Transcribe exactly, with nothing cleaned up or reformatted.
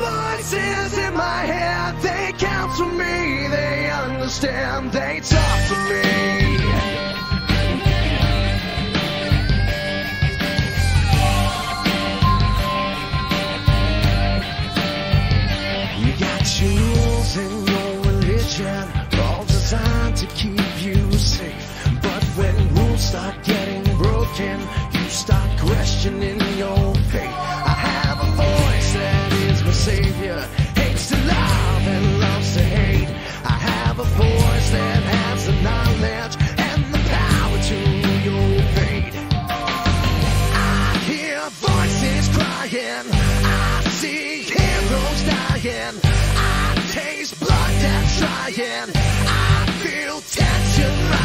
Voices in my head, they counsel me, they understand, they talk to me. You got your rules and your religion, all designed to keep you safe. But when rules start getting broken, you start questioning your faith. I have a voice that is my savior, hates to love and loves to hate. I have a voice that has the knowledge and the power to your fate. I hear voices crying, I see heroes dying, I taste blood that's trying, I feel tension.